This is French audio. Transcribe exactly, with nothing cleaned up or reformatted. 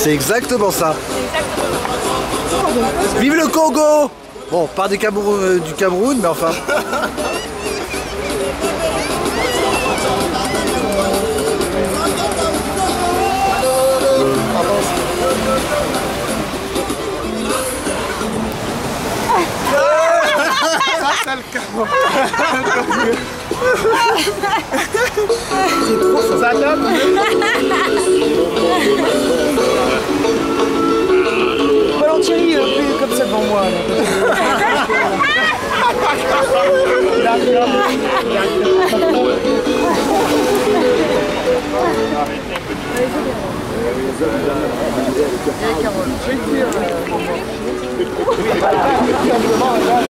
C'est exactement ça. Vive le Congo! Bon, pas du Cameroun, euh, du Cameroun, mais enfin. Ça, le Cameroun. C'est trop ça. Ça tape. Thierry, euh, plus comme ça devant moi. Là.